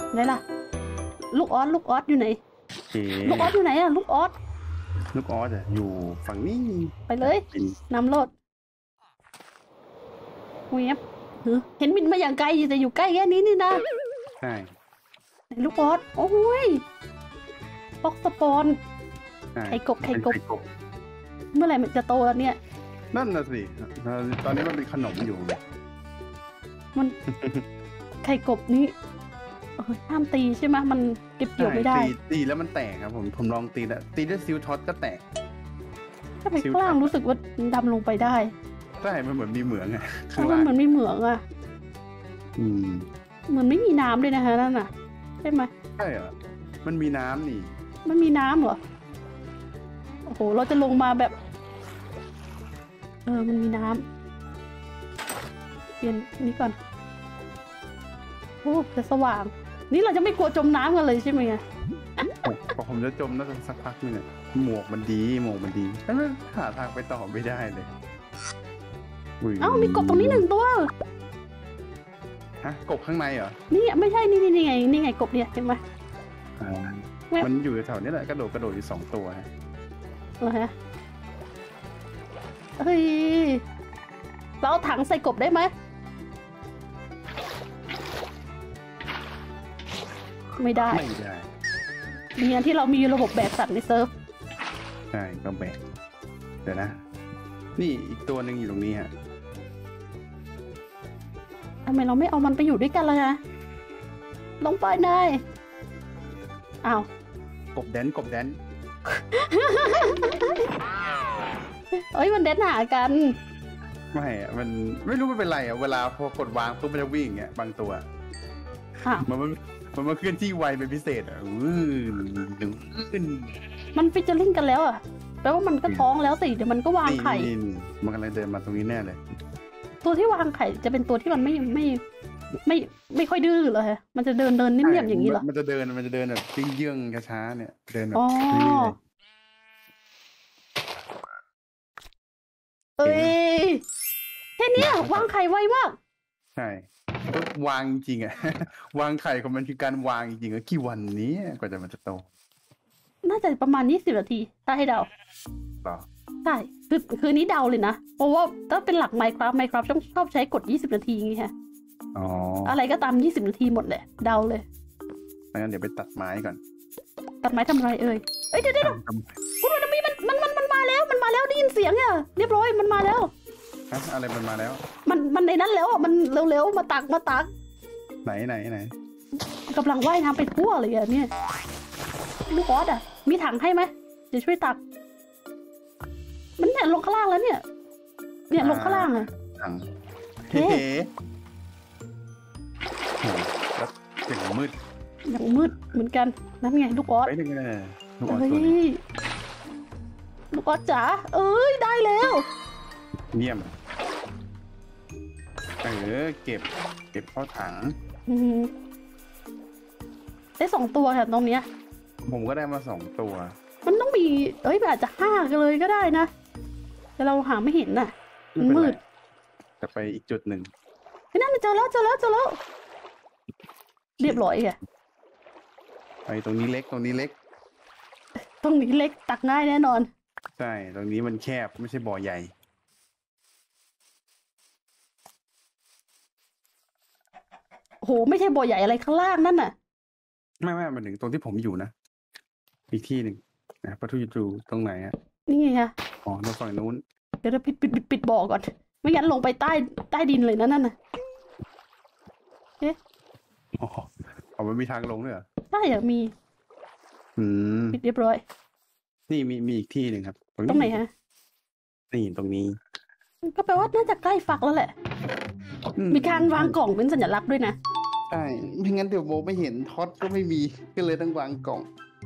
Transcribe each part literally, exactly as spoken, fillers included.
ไหนล่ะลูกออสลูกออสอยู่ไหนลูกออสอยู่ไหนอะลูกออสลูกออสอะอยู่ฝั่งนี้ไปเลยนำรถเวียบเห็นบินมาอย่างไกลแต่อยู่ใกล้แค่นี้นี่นะใช่ลูกออสโอ้ยฟอกสปอนไข่กบไข่กบเมื่อไหร่มันจะโตแล้วเนี่ยนั่นน่ะสิตอนนี้มันเป็นขนมอยู่มันไข่กบนี้ห้ามตีใช่ไหมมันเก็บเกี่ยวไม่ได้ตีแล้วมันแตกครับผมผมลองตีแล้วตีด้วยซิลท็อตก็แตกถ้าไปข้างล่างรู้สึกว่าดำลงไปได้ใช่มันเหมือนมีเหมืองไงข้างล่างมันไม่เหมืองอ่ะอืมเหมือนไม่มีน้ำเลยนะคะนั่นน่ะใช่ไหมใช่เหรอมันมีน้ำนี่มันมีน้ำเหรอโอ้โหเราจะลงมาแบบเออมันมีน้ำเปลี่ยนนี้ก่อนโอ้จะสว่างนี่เราจะไม่กลัวจมน้ำกันเลยใช่ไหมไงพอผมจะจมน่าจะสักพักนึงหมวกมันดีหมวกมันดีแล้วหาทางไปต่อไม่ได้เลยเอ้ามีกบตรงนี้หนึ่งตัวฮะกบข้างในเหรอนี่ไม่ใช่นี่นี่ไงนี่ไงกบเนี่ยเห็นไหมมันอยู่แถวนี้แหละกระโดดกระโดดอยู่สองตัวเหรอฮะเฮ้ยเราเอาถังใส่กบได้ไหมไม่ได้ไม่ได้มีอันที่เรามีระบบแบกสัตว์ในเซิร์ฟใช่ก็แบกเดี๋ยวนะนี่อีกตัวหนึ่งอยู่ตรงนี้ฮะทำไมเราไม่เอามันไปอยู่ด้วยกันล่ะฮะลงไปนายอ้าวกบแดนกบแดนเอ้ยมันเดนหากันไม่อะมันไม่รู้มันเป็นไรอ่ะเวลาพอกดวางปุ๊บมันจะวิ่งเงี้ยบางตัวมันมันมันมาเคลื่อนที่ไวเป็นพิเศษอ่ะมันฟิชเจอริ่งกันแล้วอ่ะแปลว่ามันก็ท้องแล้วสิเดี๋ยวมันก็วางไข่มันกำลังเดินมาตรงนี้แน่เลยตัวที่วางไข่จะเป็นตัวที่มันไม่ไม่ไม่ไม่ค่อยดื้อเลยฮะมันจะเดินเดินเงียบๆอย่างนี้เหรอมันจะเดินมันจะเดินแบบเยื่องๆช้าๆเนี่ยเดินแบบเอ้ยแค่นี้วางไข่ไวมากใช่วางจริงอะวางไข่ของมันคือการวางจริงๆอะกี่วันนี้กว่าจะมันจะโตน่าจะประมาณยี่สิบนาทีถ้าให้เดาต่อใช่คือคือนี้เดาเลยนะเพราะว่าถ้าเป็นหลัก Minecraft Minecraft ต้องชอบใช้กดยี่สิบนาทีงี้ฮะอ๋ออะไรก็ตามยี่สิบนาทีหมดเลยเดาเลยงั้นเดี๋ยวไปตัดไม้ก่อนตัดไม้ทำอะไรเอ่ยเอ้ยเดี๋ยวเดี๋ยวคุณวันนี้มันมันมันมันมาแล้วมันมาแล้วได้ยินเสียงอ่ะเรียบร้อยมันมาแล้วอะไรมันมาแล้วมันมันในนั้นแล้วอ่ะมันเร็วๆมาตักมาตักไหนไหนไหนกำลังว่ายน้ำไปทั่วเลยอ่ะเนี่ยลูกออสอ่ะมีถังให้ไหมเดี๋ยวช่วยตักมันเนี่ยลงข้างล่างแล้วเนี่ยเนี่ยลงข้างล่างอ่ะถังเฮ้แล้วอย่างมืดอย่างมืดเหมือนกันนั่นไงลูกออสไปหนึ่งเลยลูกออสตัวนี้ลูกออสจ๋าเอ้ยได้แล้วเยี่ยมเออเก็บเก็บเข้าถังได้สองตัวค่ะตรงเนี้ยผมก็ได้มาสองตัวมันต้องมีเอ้ยอาจจะห้ากันเลยก็ได้นะแต่เราหาไม่เห็นน่ะมันมืดจะไปอีกจุดหนึ่งนั่นเจอแล้วเจอแล้วเจอแล้วเรียบร้อยอ่ะไปตรงนี้เล็กตรงนี้เล็กตรงนี้เล็กตักง่ายแน่นอนใช่ตรงนี้มันแคบไม่ใช่บ่อใหญ่โหไม่ใช่บ่อใหญ่อะไรข้างล่างนั่นน่ะไม่ไม่มันถึงตรงที่ผมอยู่นะอีกที่หนึ่งนะปะทุยูจูตรงไหนฮะนี่ไงคะอ๋อตรงฝั่งนู้นเดี๋ยวเราปิดปิดปิดปิดบ่อก่อนไม่งั้นลงไปใต้ใต้ดินเลยนะนั่นน่ะเอ๊ะอ๋ออ๋อมันมีทางลงด้วยเหรอใช่อ่ะมีอืมปิดเรียบร้อยนี่มีมีอีกที่หนึ่งครับตรงไหนฮะนี่ตรงนี้ก็แปลว่าน่าจะใกล้ฟักแล้วแหละมีการวางกล่องเป็นสัญลักษณ์ด้วยนะใช่ไม่งั้นเดี๋ยวโบไม่เห็นท็อตก็ไม่มีก็เลยต้องวางกล่อง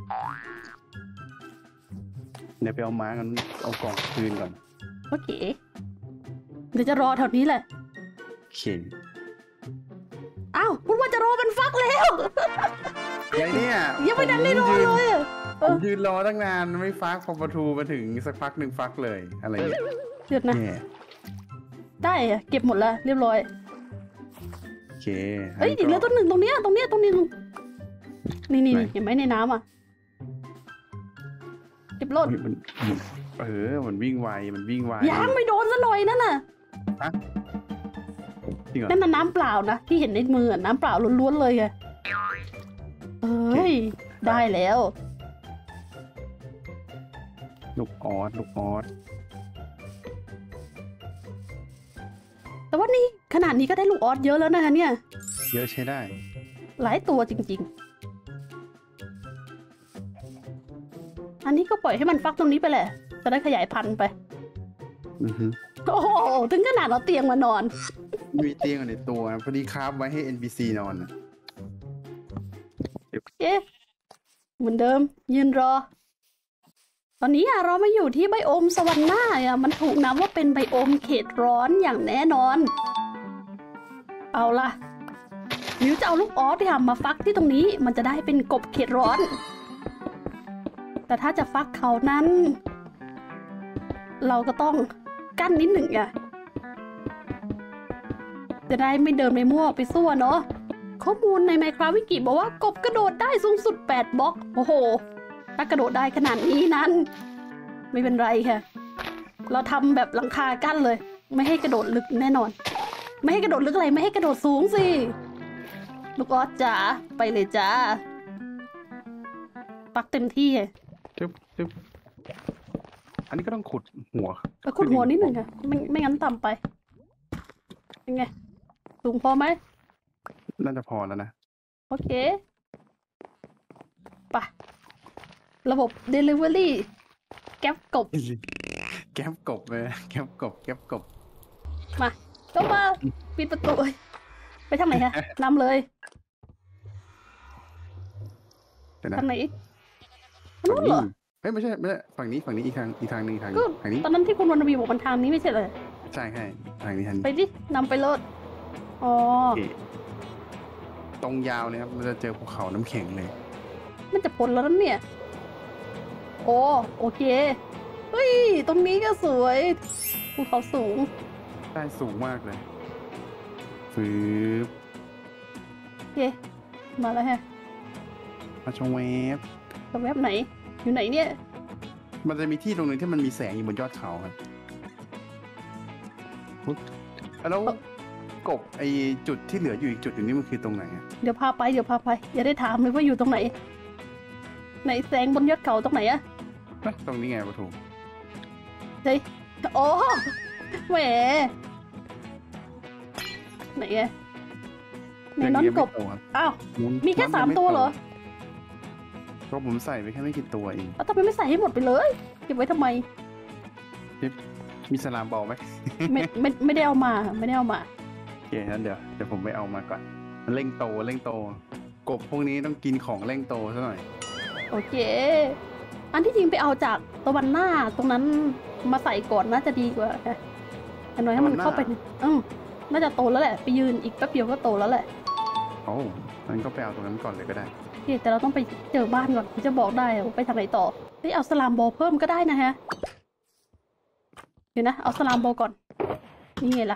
เดี๋ยวไปเอาม้ากันเอากล่องคืนก่อนโอเคเดี๋ยวจะรอแถวนี้แหละโอเคอ้าวพูดว่าจะรอมันฟักแล้วยังเนี่ยยังไม่ทันได้รอเลยผมยืนรอตั้งนานไม่ฟักพอประตูมาถึงสักพักหนึ่งฟักเลยอะไรเนี่ยเดือดนะได้อะเก็บหมดแล้วเรียบร้อยโอเคเฮ้ยอีกแล้วต้นหนึ่งตรงเนี้ยตรงเนี้ยตรงนี้นี่นี่เห็นไหมในน้ำอ่ะเก็บรถเออมันวิ่งไวมันวิ่งไวยังไม่โดนซะหน่อยนั่นน่ะฮะจริงเหรอนั่นน่ะน้ำเปล่านะที่เห็นในมือน้ำเปล่าล้วนๆเลยไงเอ้ยได้แล้วลูกออสลูกออสแต่ว่านี่ขนาดนี้ก็ได้ลูกออสเยอะแล้วนะคะเนี่ยเยอะใช้ได้หลายตัวจริงๆอันนี้ก็ปล่อยให้มันฟักตรงนี้ไปแหละจะได้ขยายพันธุ์ไปอือฮึโอ้โหถึงขนาดเราเตียงมานอนมีเตียงอยู่ในตัวพอดีคราฟไว้ให้ เอ็น พี ซี นอนเอ๊ะเหมือนเดิมยืนรอตอนนี้อะเรามาอยู่ที่ไบโอมสวรรค์หน้าอะมันถูกนับว่าเป็นไบโอมเขตร้อนอย่างแน่นอนเอาล่ะมิวจะเอาลูกออสที่ทำมาฟักที่ตรงนี้มันจะได้เป็นกบเขตร้อนแต่ถ้าจะฟักเขานั้นเราก็ต้องกั้นนิดหนึ่งอะจะได้ไม่เดินไปมั่วไปซั่วเนาะข้อมูลใน Minecraft วิกิบอกว่ากบกระโดดได้สูงสุดแปดบล็อกโอ้โหถ้ากระโดดได้ขนาดนี้นั้นไม่เป็นไรค่ะเราทำแบบหลังคากั้นเลยไม่ให้กระโดดลึกแน่นอนไม่ให้กระโดดลึกอะไรไม่ให้กระโดดสูงสิลูกออสจ๋าไปเลยจ้าปักเต็มที่จึ๊บจึ๊บอันนี้ก็ต้องขุดหัวก็ขุดหัวนิดหนึ่งค่ะไม่ไม่งั้นต่ำไปยังไงสูงพอไหมน่าจะพอแล้วนะโอเคไประบบ Delivery แก๊ปกบแก๊ปกบเลยแก๊ปกบแก๊ปกบมาก็มาปิดประตูไปทางไหนฮะนำเลยทางไหนนู้นเหรอเฮ้ยไม่ใช่ไม่ใช่ฝั่งนี้ฝั่งนี้อีกทางอีกทางหนึ่งทางทางนี้ตอนนั้นที่คุณวรรณวีบอกมันทางนี้ไม่ใช่เลยใช่ใช่ทางนี้ทางนี้ไปดินำไปเลยอ๋อตรงยาวเลยครับมันจะเจอภูเขาน้ำแข็งเลยมันจะพ้นแล้วนั่นเนี่ยโอ้โอเคเฮ้ยตรงนี้ก็สวยภูเขาสูงได้สูงมากเลยฟืบโอเคมาแล้วฮะมาชมเว็บเว็บไหนอยู่ไหนเนี่ยมันจะมีที่ตรงนึงที่มันมีแสงอยู่บนยอดเขาครับแล้วกบไอจุดที่เหลืออยู่อีกจุดหนึ่งนี่มันคือตรงไหนเดี๋ยวพาไปเดี๋ยวพาไปอย่าได้ถามเลยว่าอยู่ตรงไหนไหนแสงบนยอดเขาตรงไหนอะตรงนี้ไงปะทูเฮ้ยโอ้แหมไหนอะในน้อนกบอ้าวมีแค่สามตัวเหรอเพราะผมใส่ไปแค่ไม่กี่ตัวเองแล้วทำไมไม่ใส่ให้หมดไปเลยเก็บไว้ทำไมมีสลามบอลไหมไม่ไม่ไม่ได้เอามาไม่ได้เอามาโอเคงั้นเดี๋ยวเดี๋ยวผมไปเอามาก่อนมันเร่งโตเร่งโตกบพวกนี้ต้องกินของเร่งโตซะหน่อยโอเคอันที่จริงไปเอาจากตะวันหน้าตรงนั้นมาใส่ก่อนน่าจะดีกว่าค่ะอย่างน้อยให้มันเข้าไปอืมน่าจะโตแล้วแหละไปยืนอีกแป๊บเดียวก็โตแล้วแหละโอ้งั้นก็ไปเอาตรงนั้นก่อนเลยก็ได้โอเคแต่เราต้องไปเจอบ้านก่อนที่จะบอกได้ว่าไปทางไหนต่อไปเอาสลามบอลเพิ่มก็ได้นะฮะเดี๋ยวนะเอาสลามบอลก่อนนี่ไงล่ะ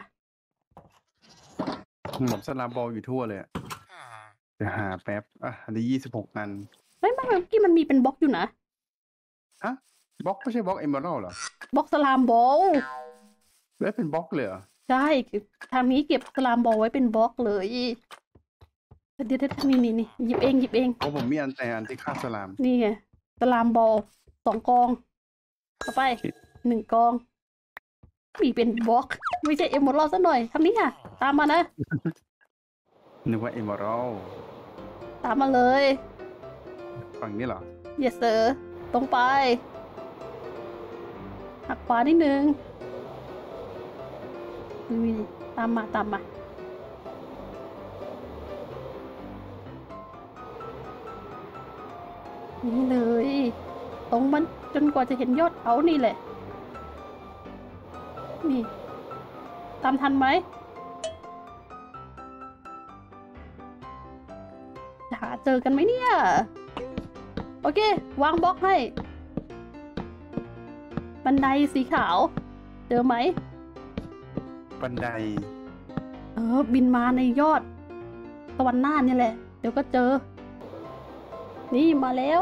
หมดสลามบอลอยู่ทั่วเลยเดี๋ยวหาแป๊บอ่ะอันนี้ยี่สิบหกอันไม่ไม่เมื่อกี้มันมีเป็นบล็อกอยู่นะฮะบล็อกไม่ใช่บล็อกเอเมอรัลเหรอบล็อกสลามบอลแล้วเป็นบล็อกเลยเหรอใช่ทางนี้เก็บสลามบอลไว้เป็นบล็อกเลยเดี๋ยวนี่นี่นี่หยิบเองหยิบเองเพราะผมมีอันแต่อันที่ฆ่าสลามนี่ไงสลามบอลสองกองต่อไปหนึ่งกองมีเป็นบล็อกไม่ใช่เอเมอรัลซะหน่อยทางนี้ค่ะตามมานะนึกว่าเอเมอรัลตามมาเลยฝั่งนี้เหรอ yes sir ตรงไปหักขวานิดนึงนี่ตามมาตามมานี่เลยตรงมันจนกว่าจะเห็นยอดเขานี่แหละนี่ตามทันไหมจะหาเจอกันไหมเนี่ยโอเควางบล็อกให้บันไดสีขาวเจอไหมบันไดเออบินมาในยอดตะวันหน้านี่แหละเดี๋ยวก็เจอนี่มาแล้ว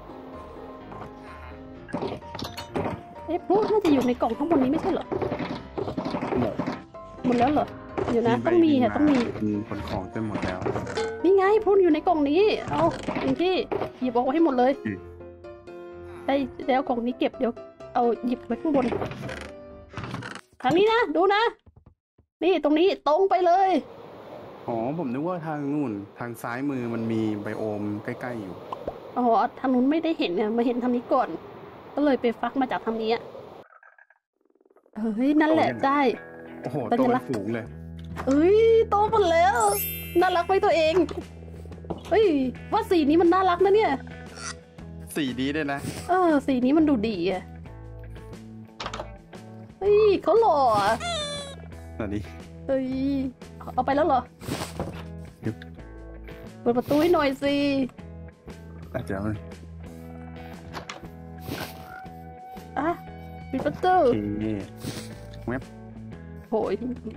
เอ๊ะพลุน่าจะอยู่ในกล่องข้างบนนี้ไม่ใช่เหรอหมดหมดแล้วเหรอเดี๋ยวนะต้องมีค่ะต้องมีขนของจนหมดแล้วนี่ไงพลุอยู่ในกล่องนี้เอาเองที่หยิบออกมาให้หมดเลยได้แล้วกล่องนี้เก็บเดี๋ยวเอาหยิบไว้ข้างบนทางนี้นะดูนะนี่ตรงนี้ตรงไปเลยอ๋อผมนึกว่าทางนู่นทางซ้ายมือมันมีไบโอมใกล้ๆอยู่อ๋อทางนู้นไม่ได้เห็นเนี่ยมาเห็นทางนี้ก่อน ก็เลยไปฟักมาจากทางนี้เฮ้ยนั่นแหละได้โอ้โหโตเป็นฝูงเลยเอ้ยโตหมดแล้วน่ารักไหมตัวเองเฮ้ยว่าสีนี้มันน่ารักนะเนี่ยสีดีด้วยนะเออสีนี้มันดูดีอ่ะเฮ้ยเขาหล่ออ่ะสวัสดีเฮ้ยเอาไปแล้วเหรอเปิดประตูให้หน่อยสิอาจจะมันอ่ะปิดประตูโอเคเว็บโหย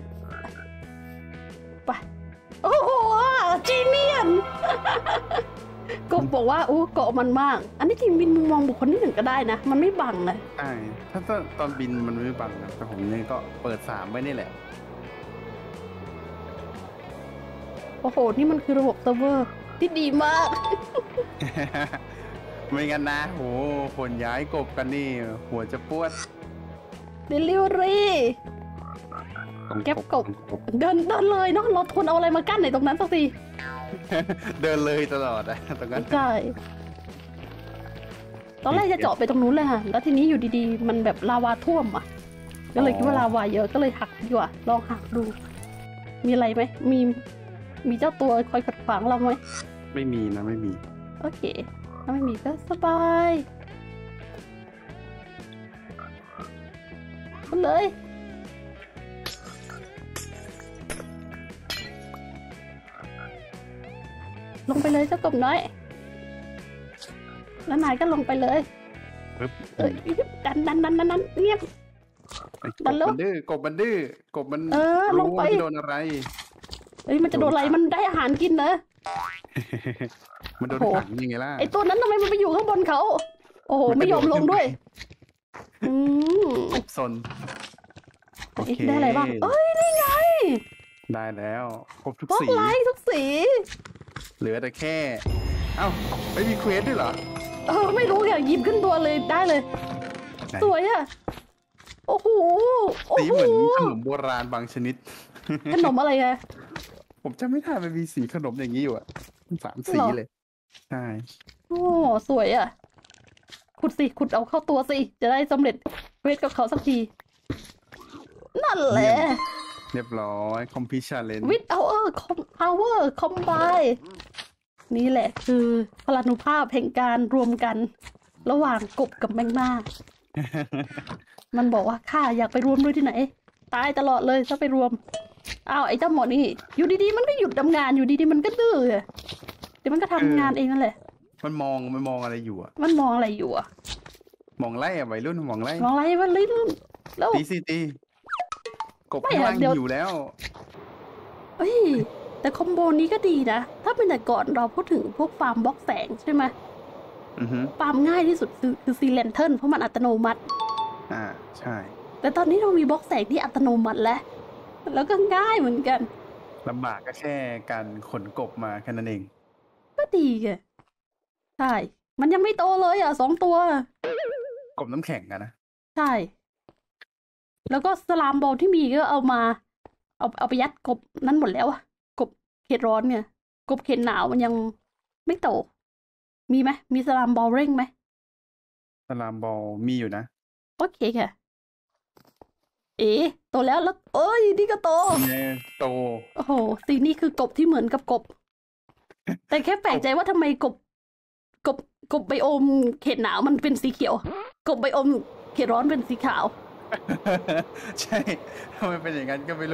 ไปโอ้โหจีเนียน ก็บอกว่าโอ้เกาะมันมาก อันนี้ทีมบินมุมมองบุคคลที่หนึ่งก็ได้นะ มันไม่บังนะใช่ถ้าตอนบินมันไม่บังนะแต่ผมเนี่ยก็เปิดสามไว้นี่แหละโอ้โห นี่มันคือระบบเซิร์ฟเวอร์ที่ดีมากไม่งั้นนะโหคนย้ายกบกันนี่ หัวจะปวดเดลิเวอรี่ แก๊ปกบ เดินเดินเลยเนาะเราทนเอาอะไรมากั้นในตรงนั้นสักทีเดินเลยตลอดอะตรงนั้นใช่ ตอนแรกจะเจาะไปตรงนู้นเลยค่ะ แล้วทีนี้อยู่ดีๆ มันแบบลาวาท่วมอ่ะ ก็เลยคิดว่าลาวาเยอะ ก็เลยหักดีกว่า ลองหักดู มีอะไรไหม มี มีเจ้าตัวคอยขัดขวางเราไหมไม่มีนะไม่มีโอเค ถ้าไม่มีก็สบาย มาเลย ลงไปเลยเจ้ากบน้อย แล้วนายก็ลงไปเลยปึ๊บเอ้ยดันดันดันดันดันเงียบไอ้กดับนแล้วมันดื้อกบมันดื้อกบมันเออลงไปรู้ว่ามันโดนอะไรเอ้ยมันจะโดนอะไร มันได้อาหารกินเนอะมันโดนโอ้โหขังยังไงล่ะไอตัวนั้นทำไมมันไปอยู่ข้างบนเขา โอ้โหมันไม่กระยโดอดมลงด้วย อืมกบซนโอเอ๊ะเคได้อะไรบ้าง เอ้ย นี่ไงได้แล้วครบทุกบล็อกสีไลท์ทุกสีเหลือแต่แค่ เอ้าไม่มีเควสด้วยเหรอเออ ไม่รู้อยากหยิบขึ้นตัวเลยได้เลยไหนสวยอ่ะ โอ้โห โอ้สีโหเหมือนขนมโบราณบางชนิดขนมอะไรไงผมจำไม่ได้มันมีสีขนมอย่างนี้อยู่อะสามสีเหรอเลย ใช่โอ้ สวยอ่ะ ขุดสิ ขุดเอาเข้าตัวสิ จะได้สำเร็จเวทกับเขาสักที นั่นแหละเรียบร้อยคอมพิชาเลน with our com- power combine นี่แหละคือพลานุภาพแห่งการรวมกัน ระหว่างกบกับแมงม่า มันบอกว่าข้าอยากไปรวมด้วยที่ไหน ตายตลอดเลยถ้าไปรวม อ้าวไอ้เจ้าหมอนี่ อยู่ดีๆมันก็หยุดทำงานอยู่ดีๆมันก็ดื้ออะเดี๋ยวมันก็ทำงานเองนั่นแหละมันมองมันมองอะไรอยู่อะมันมองอะไรอยู่อะมองไล่อะวัยรุ่นมองไล่มองอะไรมันลิ้นแล้วตีสิตีกบไม่ข้างอะล่างเดี๋ยวอยู่แล้วเฮ้ยแต่คอมโบนี้ก็ดีนะ ถ้าเป็นแต่ก่อนเราพูดถึงพวกฟาร์มบล็อกแสงใช่ไหมอือฮึฟาร์มง่ายที่สุดคือคือซีเลนเทิลเพราะมันอัตโนมัติอ่าใช่แต่ตอนนี้เรามีบล็อกแสงที่อัตโนมัติแล้ว แล้วก็ง่ายเหมือนกันลำบากก็แค่การขนกบมาแค่นั้นเองก็ดีไงใช่ มันยังไม่โตเลยอ่ะสองตัวกบน้ำแข็งอะนะใช่ แล้วก็สลามบอลที่มีก็เอามา เอาเอาไปยัดกบนั้นหมดแล้วอะกบเขตร้อนเนี่ย กบเขตหนาวมันยังไม่โต มีไหมมีสลามบอลเร่งไหมสลามบอลมีอยู่นะโอเคค่ะ เอ๋โตแล้วแล้วเอ้ยนี่ก็โตเนี่ยโตโอ้โหสีนี่คือกบที่เหมือนกับกบ แต่แค่แปลกใจว่าทำไมกบ กบ กบไบโอมเขตหนาวมันเป็นสีเขียว กบไบโอมเขตร้อนเป็นสีขาวใช่ทำไมเป็นอย่างนั้นก็ไม่รู้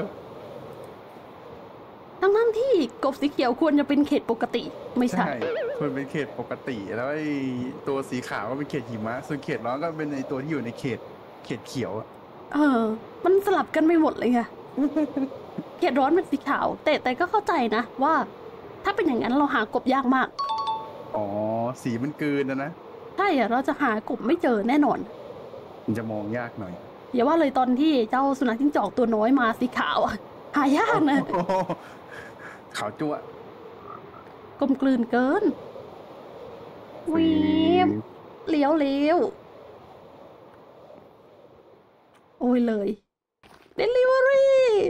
ทั้งนั้นที่กบสีเขียวควรจะเป็นเขตปกติ ไม่ใช่ใช่มันเป็นเขตปกติ แล้วไอ้ตัวสีขาวก็เป็นเขตหิมะ ส่วนเขตร้อนก็เป็นไอ้ตัวที่อยู่ในเขต เขตเขียวอะเออ มันสลับกันไปหมดเลยไง เขตร้อนเป็นสีขาว แต่แต่ก็เข้าใจนะว่า ถ้าเป็นอย่างนั้นเราหากบยากมากอ๋อสีมันเกินนะนะใช่อะเราจะหากบไม่เจอแน่นอนมันจะมองยากหน่อยอย่าว่าเลยตอนที่เจ้าสุนัขจิ้งจอกตัวน้อยมาสีขาวอะหายากนะโอ้โหขาวจั่วกลมกลืนเกินวีบเลี้ยวเลี้ยวโอ้ยเลย Delivery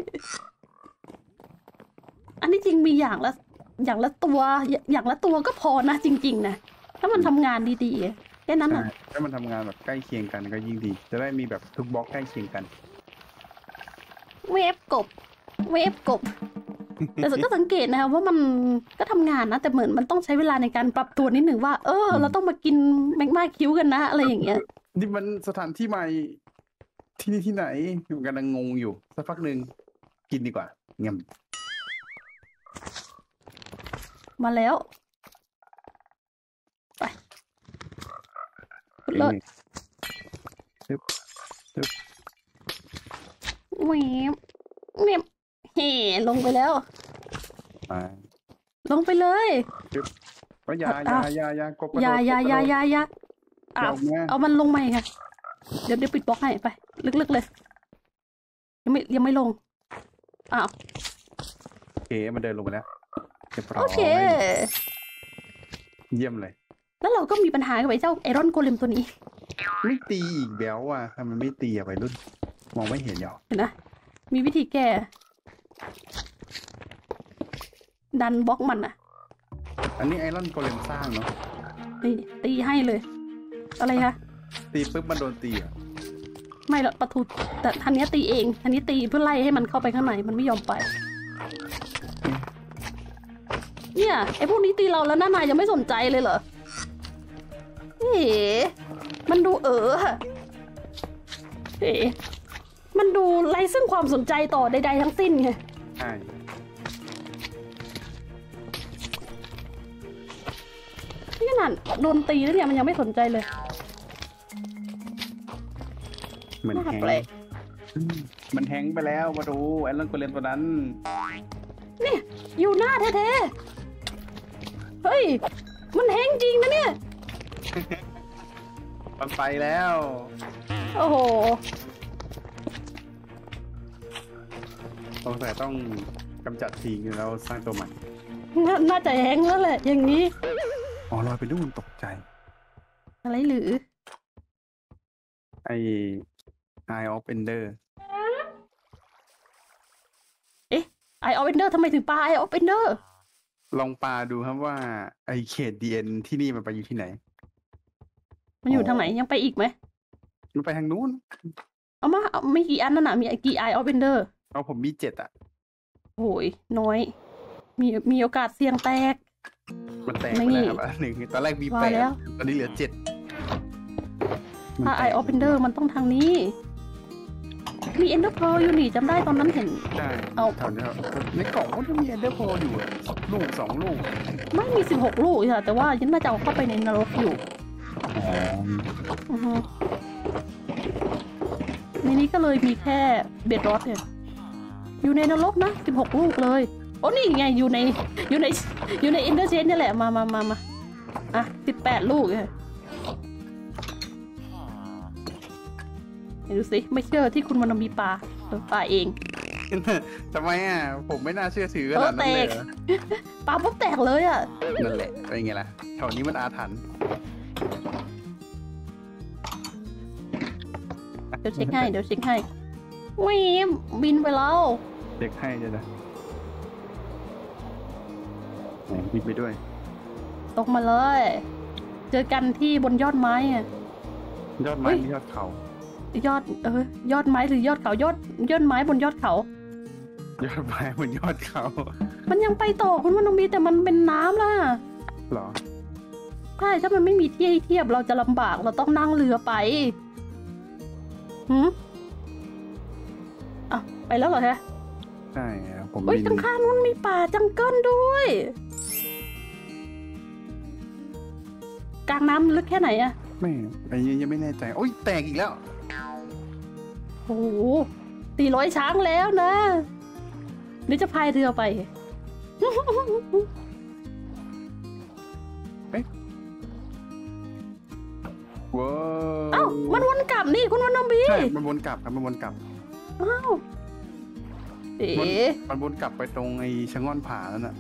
อันนี้จริงมีอย่างละอย่างละตัวอย่างละตัวก็พอนะจริงๆนะถ้ามันทำงานดีๆแค่นั้นใช่อ่ะถ้ามันทำงานแบบใกล้เคียงกันก็ยิ่งดี จะได้มีแบบทุกบล็อกใกล้เคียงกันเวฟกบ เวฟกบ แต่ก็สังเกตนะคะว่ามันก็ทำงานนะ แต่เหมือนมันต้องใช้เวลาในการปรับตัวนิดหนึ่งว่า เออ เราต้องมากินแมกมาคิ้วกันนะ อะไรอย่างเงี้ยนี่มันสถานที่ใหม่ที่นี่ที่ไหนอยู่กำลังงงอยู่สักพักหนึ่งกินดีกว่าเงียบมาแล้ว ไปเลิศซึบซึบเวฟเวฟเฮ่ลงไปแล้วมาลงไปเลยซึบก็ยายายายากบกระโดดยายายายายาอ้าวเดี๋ยวนะเอามันลงมาอีกค่ะเดี๋ยวเดี๋ยวปิดบล็อกให้ไป ลึกๆเลย ยังไม่ยังไม่ลง อ้าวโอเคมันเดินลงไปแล้วเรียบร้อยโอเคเยี่ยมเลยแล้วเราก็มีปัญหากับไอ้เจ้าไอรอนโกเลมตัวนี้ไม่ตีอีกแล้วอ่ะทำไมไม่ตีอ่ะไปรุ่น มองไม่เห็นหรอเห็นนะ มีวิธีแก้ ดันบล็อกมันอ่ะอันนี้ไอรอนโกเลมสร้างเนาะนี่ตีให้เลย อะไรคะตีปุ๊บมันโดนตีอ่ะไม่หรอกประตูแต่ทันนี้ตีเองทันนี้ตีเพื่อไล่ให้มันเข้าไปข้างในมันไม่ยอมไป เนี่ยไอ้พวกนี้ตีเราแล้วน้านายยังไม่สนใจเลยเหรอเอ๋มันดูเออเอ๋มันดูไร้ซึ่งความสนใจต่อใดๆทั้งสิ้นไงใช่นี่ขนาดโดนตีแล้วเนี่ยมันยังไม่สนใจเลยเหมือนน่าแฮงแปลกอืมมันแฮงไปแล้วมาดูไอรอนโกเลมตัวนั้นเนี่ยอยู่หน้าแท้ๆเฮ้ยมันแห้งจริงนะเนี่ยมันไปแล้วโอ้โหสงสัยต้องกำจัดทิ้งแล้วสร้างตัวใหม่นาน่าจะแห้งแล้วแหละ อย่างนี้อ๋อลอยไปนู่นตกใจอะไรหรือไอ Eye of Ender เอ๊ะไอออฟเอนเดอร์ทำไมถึงปลาไอออฟเอนเดอร์ลองปาดูครับว่าไอเขตดีเอ็นที่นี่มันไปอยู่ที่ไหนมันอยู่ทางไหนยังไปอีกไหมมันไปทางนู้นเอามาเอาไม่กี่อันนั่นน่ะมีกี่ไอออฟเอนเดอร์เอาผมมีเจ็ดอ่ะโอ้ยน้อย มีมีโอกาสเสี่ยงแตกมันแตกไม่ไปแล้วครับอันหนึ่งตอนแรกมีว่าแปดแล้วตอนนี้เหลือเจ็ดถ้าไอออฟเอนเดอร์มันต้องทางนี้ มีเอนเดอร์เพลอยู่นี่จำได้ตอนนั้นเห็นใช่เอาแถวนี้ครับในกล่องมันจะมีเอนเดอร์โพอยู่อะลูกสองลูกไม่มีสิบหกลูกค่ะแต่ว่ายังน่าจะเอาเข้าไปในนรกอยู่อ๋ออือฮึในนี้ก็เลยมีแค่เบดรอสเนี่ย อยู่ในนรกนะสิบหกลูกเลยโอ้นี่ไงอยู่ในอยู่ในอยู่ในอินเตอร์เชนนี่แหละมามามามาอ่ะสิบแปดลูกเลยดูสิไม่เชื่อที่คุณมันมีปลาเออปลาเองทำไมอ่ะ ผมไม่น่าเชื่อถือขนาดนั้นเลยเหรอปลาปุ๊บแตกเลยอ่ะนั่นแหละเป็นไงล่ะแถวนี้มันอาถรรพ์เดี๋ยวเช็คให้เดี๋ยวเช็คให้วิมบินไปแล้วเด็กให้จะนะแหมบินไปด้วยตกมาเลย เจอกันที่บนยอดไม้อะยอดไม้เฮ้ยหรือยอดเขายอดเออยอดไม้หรือยอดเขายอดยอดไม้บนยอดเขายอดไม้บนยอดเขามันยังไปต่อคุณมันต้องมีแต่มันเป็นน้ำล่ะเหรอใช่ถ้ามันไม่มีที่ให้เทียบเราจะลำบากเราต้องนั่งเรือไปหืมอ่ะไปแล้วเหรอฮะใช่ครับผมเฮ้ยบินข้างๆนู้นมีป่าจังเกิลด้วย กลางน้ำลึกแค่ไหนอะไม่ไอ้ยังไม่แน่ใจ โอ้ยแตกอีกแล้วโอ้โหตีร้อยช้างแล้วนะเดี๋ยวจะพายเรือไปเอ๊ะว้าเอ้ามันวนกลับนี่คุณวันนบีใช่มันวนกลับครับมันวนกลับอ้าวเอ๋มันวนกลับไปตรงไอ้ชะง่อนผาแล้วน่ะ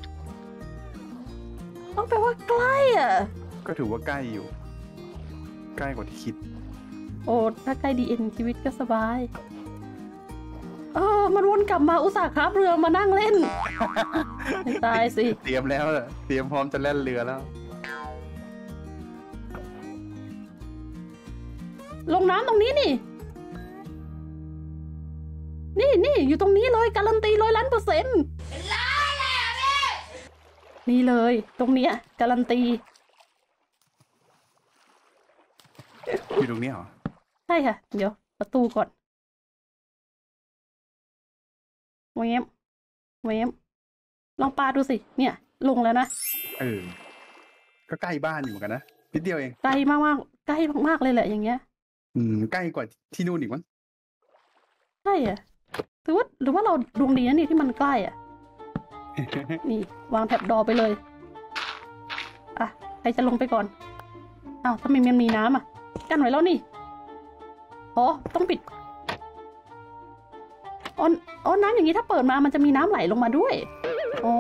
ต้องแปลว่าใกล้อ่ะก็ถือว่าใกล้อยู่ ใกล้กว่าที่คิดโอ้ถ้าใกล้ดีเอ็นชีวิตก็สบายเออมันวนกลับมาอุตส่าห์ครับเรือมานั่งเล่นไม่ตายสิเตรียมแล้วอะเตรียมพร้อมจะแล่นเรือแล้วลงน้ำตรงนี้นี่ นี่นี่อยู่ตรงนี้เลยการันตีร้อยล้านเปอร์เซ็นต์นี่เลยตรงเนี้ยการันตีอยู่ตรงนี้เหรอใช่ค่ะ เดี๋ยวประตูก่อนเวมเวมลองปาดูสิ เนี่ย ลงแล้วนะเออ ก็ใกล้บ้านอยู่เหมือนกันนะนิดเดียวเองใกล้มากๆใกล้มากๆเลยแหละอย่างเงี้ยอืมใกล้กว่าที่นู่นอีกมั้งใช่อ่ะหรือว่าหรือว่าเราดวงดีนะนี่ที่มันใกล้อ่ะ นี่วางแถบดอไปเลย อ่ะใครจะลงไปก่อน อ้าวทำไมมันมีน้ำอ่ะ กั้นไว้แล้วนี่ อ๋อ ต้องปิดอ๋ออ๋อน้ำอย่างนี้ถ้าเปิดมามันจะมีน้ำไหลลงมาด้วย อ๋อ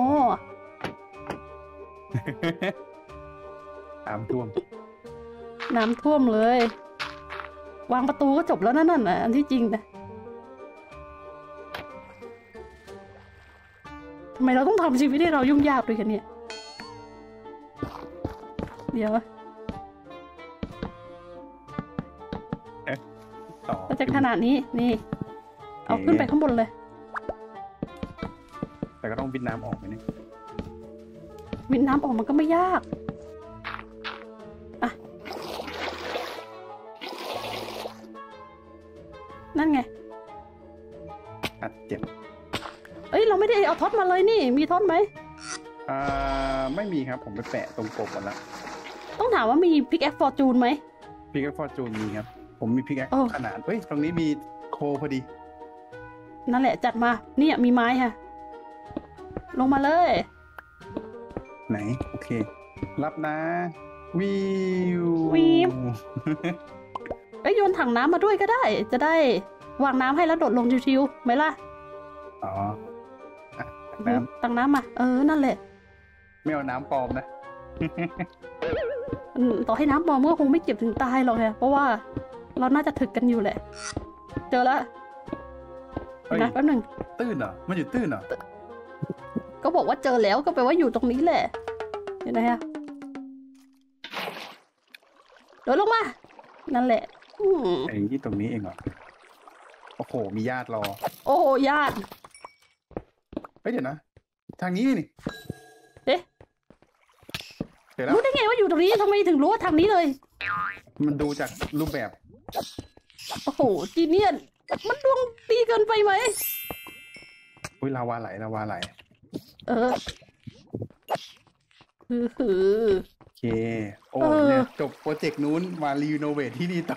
ตามท่วมน้ำท่วมเลย วางประตูก็จบแล้วนั่นน่ะอันที่จริงนะทำไมเราต้องทำชีวิตให้เรายุ่งยากด้วยกันเนี่ย เดี๋ยวต่อก็จะขนาดนี้นี่ เอาขึ้นไปข้างบนเลยแต่ก็ต้องวิดน้ำออกไปนี่วินน้ำออกมันก็ไม่ยากอะนั่นไงอัดเจ็บเอ้ยเราไม่ได้เอาท็อตมาเลยนี่ มีท็อตไหมอ่าไม่มีครับ ผมไปแปะตรงกบหมดแล้วต้องถามว่ามีพิกแอคฟอร์จูนไหมพิกแอคฟอร์จูนมีครับ ผมมีพิกแอคโอ้ขนาด เฮ้ย ตรงนี้มีโคพอดีนั่นแหละจัดมา เนี่ยมีไม้ค่ะ ลงมาเลยไหน โอเค รับนะ วิววิว เอ้ยโยนถังน้ำมาด้วยก็ได้ จะได้วางน้ำให้แล้วโดดลงชิวๆไหมล่ะอ๋ออ่ะน้ตังน้ำมา เออ นั่นแหละำไม่เอาน้ำปลอมนะอืมต่อให้น้ำมอมก็คงไม่เจ็บถึงตายหรอกค่ะเพราะว่าเราน่าจะถึกกันอยู่แหละ เจอแล้วเฮ้ยนะแป๊บหนึ่งตื้นเหรอ มันอยู่ตื้นเหรอก็บอกว่าเจอแล้วก็แปลว่าอยู่ตรงนี้แหละ เห็นไหมฮะโดดลงมา นั่นแหละ อืมไอ้ที่ตรงนี้เองเหรอ โอ้โห มีญาติรอโอ้โหญาติเฮ้ยเดี๋ยวนะ ทางนี้นี่เอ๊ะเดี๋ยวแล้วรู้ได้ไงว่าอยู่ตรงนี้ทำไมถึงรู้ว่าทางนี้เลยมันดูจากรูปแบบโอ้โหจีเนียนมันดวงดีเกินไปไหมอุ้ยลาวาไหลลาวาไหลเออคือคือโอเค โอ้เออเนี่ยจบโปรเจกต์นู้นมารีโนเวทที่นี่ต่อ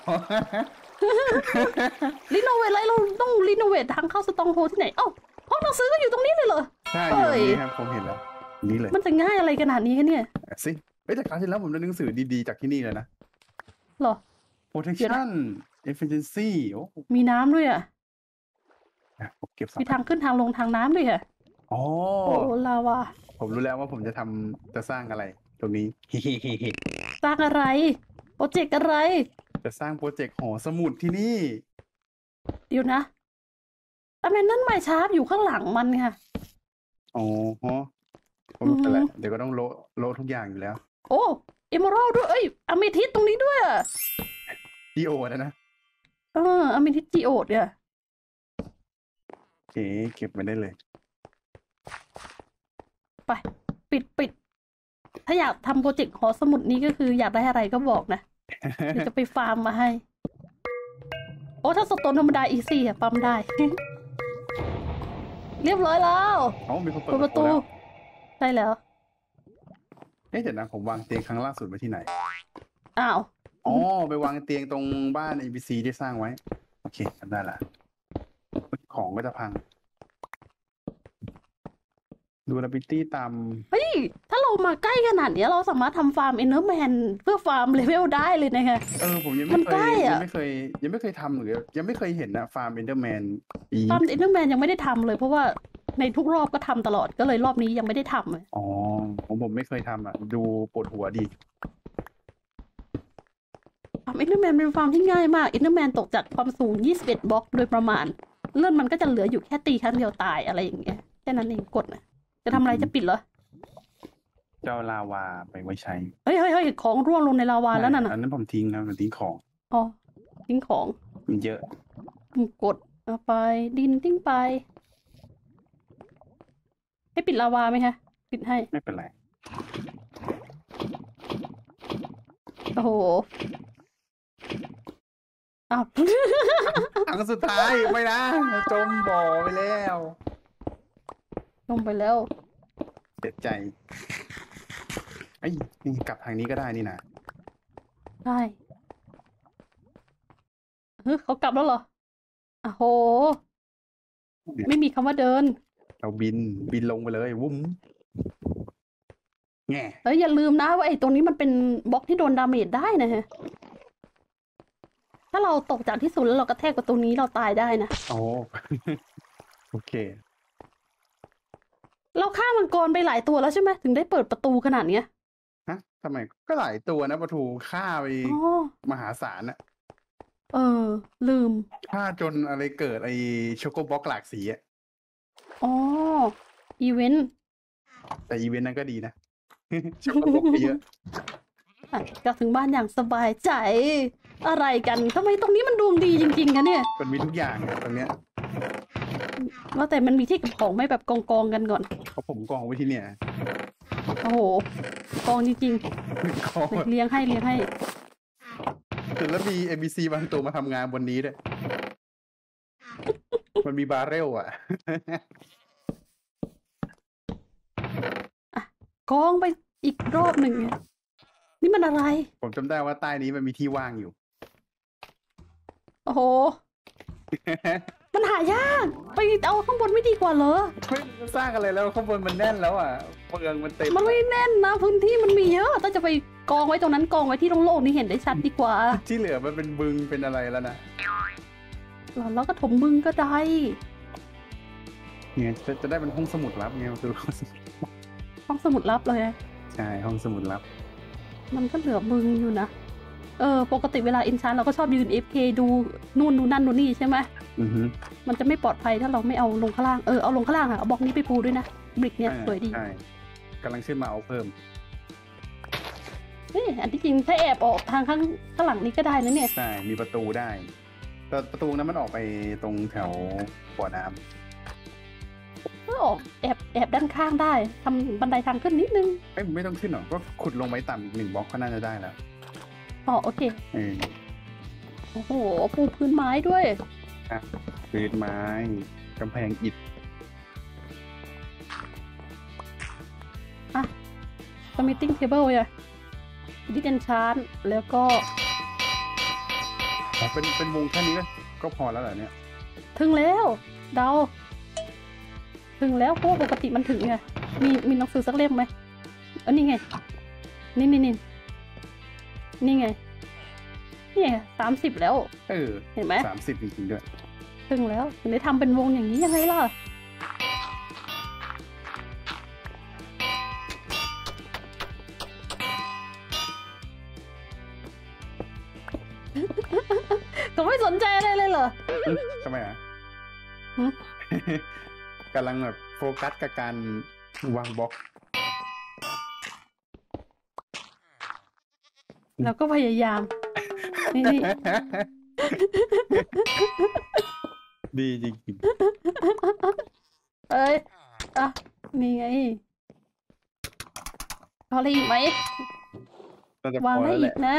รีโนเวทอะไรเราต้องรีโนเวททางเข้าสตองโฮที่ไหน เอ้าห้องหนังสือก็อยู่ตรงนี้เลยเหรอใช่เอ้อยู่ตรงยนี้ครับ ผมเห็นแล้ว นี่เลยมันจะง่ายอะไรขนาดนี้กันเนี่ยอ่ะสิเฮ้ยแต่คราวที่แล้วผมได้หนังสือดีๆจากที่นี่เลยนะเหรอ protection efficiency โอ้มีน้ำด้วยอ่ะอ่ะผมเก็บสองมีทางขึ้นทางลงทางน้ำด้วยค่ะอ๋อโอ้ลาวาผมรู้แล้วว่าผมจะทำจะสร้างอะไร ตรงนี้สร้างอะไร โปรเจกต์อะไรจะสร้างโปรเจกต์หอสมุดที่นี่เดี๋ยวนะอเมนนั่นไมชาร์ปอยู่ข้างหลังมันค่ะอ๋อฮะผมรู้แล้วเดี๋ยวก็ต้องโละโละทุกอย่างอยู่แล้วโอ้เอมเมอรัลด้วย เอ้ยอเมทิสตรงนี้ด้วยอะดีโอนะนะเอออเมทิสจีโอดเนี่ยโอเคเก็บไว้ได้เลยไป ปิดปิด ถ้าอยากทำโปรเจกต์หอสมุดนี้ก็คืออยากได้อะไรก็บอกนะ เดี๋ยวจะไปฟาร์มมาให้ โอ้ถ้าสโตนธรรมดาอีซี่อะปั๊มได้ เรียบร้อยแล้วเอ้ามีคนเปิเปิดดปประ ระตูตูแล้วใช่แล้วเอ๊ะเดี๋ยวนะผมวางเตียงครั้งล่าสุดไว้ที่ไหนอ้าวอ๋อไปวางเตียงตรงบ้าน เอ บี ซี ที่สร้างไว้ โอเคจำได้ละของก็จะพัง ดู ability ตามเฮ้ย ถ้าเรามาใกล้ขนาดนี้เราสามารถทำฟาร์มเอนเดอร์แมนเพื่อฟาร์มเลเวลได้เลยนะคะเออผมยังมัไม่นเคใกยล้ยัอะงไม่เคย ยังไม่เคยทำหรือยังไม่เคยเห็นนะฟาร์มเอนเดอร์แมนอีฟาร์มเอนเดอร์แมนยังไม่ได้ทำเลย เพราะว่าในทุกรอบก็ทำตลอดก็เลยรอบนี้ยังไม่ได้ทำเลยอ๋อผมผมไม่เคยทำอ่ะ ดูปวดหัวดีฟาร์มเอนเดอร์แมนเป็นฟาร์มที่ง่ายมากเอนเดอร์แมนตกจากความสูงยี่สิบเอ็ดบล็อกโดยประมาณเลื่อนมันก็จะเหลืออยู่แค่ตีครั้งเดียวตายอะไรอย่างเงี้ยแค่นั้นเองกดนะจะทำอะไรจะปิดเหรอเจ้าลาวาไปไว้ใช้เฮ้ยเฮ้ยเฮ้ยของร่วงลงในลาวาแล้วนั่นน่ะอันนั้นผมทิ้งนะผมทิ้งของอ๋อทิ้งของมันเยอะกดเอาไปดินทิ้งไป ให้ปิดลาวาไหมคะปิดให้ไม่เป็นไรโอ้โหอ้าวอันสุดท้ายไม่นะจมบ่อไปแล้วลงไปแล้วเสียใจไอ้ยนี่กลับทางนี้ก็ได้นี่นะได้เฮ้ยเขากลับแล้วเหรออ้โห ไม่มีคำว่าเดินเราบินบินลงไปเลยวุ้มแง่เอ้ยอย่าลืมนะว่าไอ้ตรงนี้มันเป็นบล็อกที่โดนดาเมจได้นะฮะ ถ้าเราตกจากที่สูงแล้วเรากระแทกกับตรงนี้เราตายได้นะโอ้ โอเคเราฆ่ามังกรไปหลายตัวแล้วใช่ไหมถึงได้เปิดประตูขนาดเนี้ยฮะทำไมก็หลายตัวนะปลาทูฆ่าไปอ๋อมหาศาลอะเออ ลืมฆ่าจนอะไรเกิดไอช็อกโกบล็อกหลากสีอะอ๋อ อีเวนต์แต่อีเวนต์นั้นก็ดีนะ ช็อกโกบล็อกเยอะอ่ะกลับถึงบ้านอย่างสบายใจ อะไรกันทำไมตรงนี้มันดวงดีจริงๆคะเนี่ยมันมีทุกอย่างอะตรงเนี้ยว่าแต่มันมีที่เก็บของไม่แบบกองกองๆกันก่อนเพราะผมกองไว้ที่เนี่ยโอ้โห กองจริงกองๆ เลี้ยงให้เลี้ยงให้แล้วมี เอ็ม บี ซี บางตัวมาทำงานบนนี้ด้วย มันมีบาร์เรลอ่ะกองไปอีกรอบหนึ่งเนี่ยนี่มันอะไรผมจำได้ว่าใต้นี้มันมีที่ว่างอยู่โอ้โห มันหายาก ไปเอาข้างบนไม่ดีกว่าเหรอไม่สร้างอะไรแล้วข้างบนมันแน่นแล้วอ่ะเมืองมันเต็มมันไม่แน่นนะพื้นที่มันมีเยอะถ้าจะไปกองไว้ตรงนั้นกองไว้ที่โล่งๆนี่เห็นได้ชัดดีกว่าที่เหลือมันเป็นบึงเป็นอะไรแล้วนะแล้วก็ถมบึงก็ได้เนี่ยจะจะได้เป็นห้องสมุดลับไงมันคือห้องสมุดห้องสมุดลับเลยใช่ห้องสมุดลับมันก็เหลือบึงอยู่นะ เออ ปกติเวลาอินชานเราก็ชอบยืน เอฟ เค ดูนู่นดูนั่นดูนี่ใช่ไหมอือฮึมันจะไม่ปลอดภัยถ้าเราไม่เอาลงข้างล่าง เออ เอาลงข้างล่างอะเอาบล็อกนี้ไปปูด้วยนะ บริกเนี่ยสวยดีใช่กำลังขึ้นมาเอาเพิ่มเฮ้ยอันที่จริงถ้าแอบออกทางข้างข้างหลังนี้ก็ได้นะเนี่ยใช่ มีประตูได้ แต่ประตูนั้นมันออกไปตรงแถวบ่อน้ก็ออกแอบแอบด้านข้างได้ทำบันไดทางขึ้นนิดนึงำเอ้ยไม่ต้องขึ้นหรอกก็ขุดลงไปต่ำอีกหนึ่งบล็อกก็น่าจะได้แล้วอ๋อโอเคเออโอ้โห ปูพื้นไม้ด้วยพื้นไม้กำแพงอิฐสมิ t ติ้งเทเบิลเนี่ยดิเดนชาร์แล้วก็อ๋อเป็นเป็นวงแค่นี้ก็ก็พอแล้วเหรอเนี่ยถึงแล้ว เดา ถึงแล้วเพราะว่าปกติมันถึงไง มีมีหนังสือสักเล่มไหมเออนี่ไง นี่นี่นี่นี่ไง นี่ไงสามสิบแล้วเออเห็นไหมสามสิบจริงๆด้วยถึงแล้วถึงได้ทำเป็นวงอย่างนี้ยังไงล่ะ ก็ไม่สนใจอะไรเลยเหรอทำไมอ่ะหึกำลังแบบโฟกัสกับการวางบล็อกเราก็พยายาม นี่นี่ดีจริงเอ้ย อ่ะ นี่ไงเอาอะไรอีกไหมๆน่าจะพวางอได้แล้วแหอีละกนะ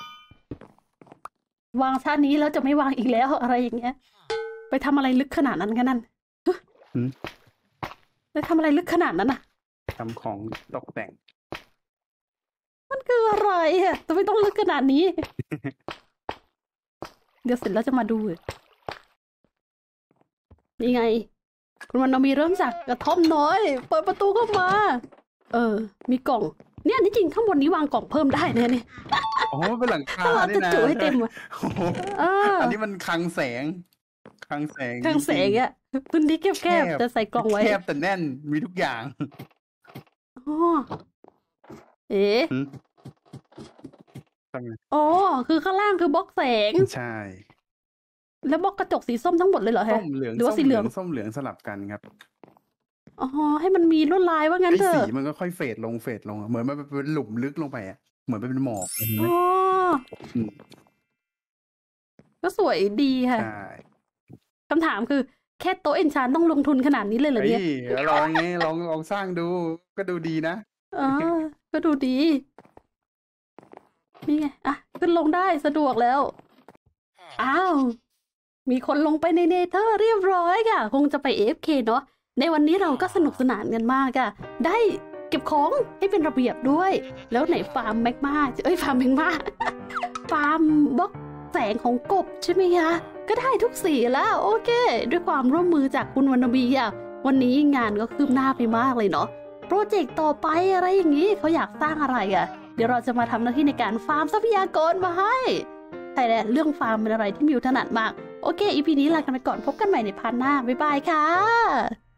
วางชาตินี้แล้วจะไม่วางอีกแล้วอะไรอย่างเงี้ย ไปทำอะไรลึกขนาดนั้นกันนั่นฮะหืมไปทำอะไรลึกขนาดนั้นน่ะทำของตกแต่งมันคืออะไรอ่ะทำไมต้องลึกขนาดนี้ เดี๋ยวเสร็จแล้วจะมาดู นี่ไง คุณวันนามีเริ่มจากกระท่อมน้อย เปิดประตูเข้ามาเออ มีกล่องเนี่ยที่จริงข้างบนนี้วางกล่องเพิ่มได้นะเนี่ยโอ้เป็นหลังคาถ้าเราด้วจะยนะจุให้เต็มอะโอ้โหเอออันนี้มันคลังแสงคลังแสงเครื่องแสงจริอะพื้นที่แคบๆจะใส่กล่องไว้แคบแต่แน่นมีทุกอย่างอ๋อเอ๊ะหืมทำไงอ๋อคือข้างล่างคือบล็อกแสงใช่แล้วบล็อกกระจกสีส้มทั้งหมดเลยเหรอส้ฮะมเหลืองหรือว่าส้มสีเหเหลืลืออง งส้มเหลืองสลับกันครับอ๋อให้มันมีลวดลายว่างั้นไอ้เถสีอะมันก็ค่อยเฟดลงเฟดลงอะเหมือนมันเป็นหลุมลึกลงไปอ่ะเหมือนเป็นหมอกเห็นไหมอ๋ออืมก็สวยดีค่ะใช่คำถามคือแค่โต๊ะเอนชานต้องลงทุนขนาดนี้เลยเหรอเฮ้เนี่ยยลองไงลองลองสร้างดูก็ดูดีนะเออก็ดูดี นี่ไง อ่ะ ขึ้นลงได้สะดวกแล้ว อ้าว มีคนลงไปในเนเธอร์เรียบร้อยค่ะ คงจะไป เอ เอฟ เค เนาะ ในวันนี้เราก็สนุกสนานกันมากค่ะ ได้เก็บของให้เป็นระเบียบด้วย แล้วไหนฟาร์มแมกมาเอ้ย ฟาร์มแมกมา ฟาร์มบล็อกแสงของกบใช่ไหมคะ ก็ได้ทุกสีแล้ว โอเค ด้วยความร่วมมือจากคุณวรรณบีอ่ะ วันนี้งานก็คืบหน้าไปมากเลยเนาะ โปรเจกต์ต่อไปอะไรอย่างนี้เขาอยากสร้างอะไรอ่ะ เดี๋ยวเราจะมาทำหน้าที่ในการฟาร์มทรัพยากรมาให้แต่แหละเรื่องฟาร์มเป็นอะไรที่มิวถนัดมาก โอเค อี พี นี้ลากันไปก่อนพบกันใหม่ในพาร์ทหน้า บ๊ายบายค่ะ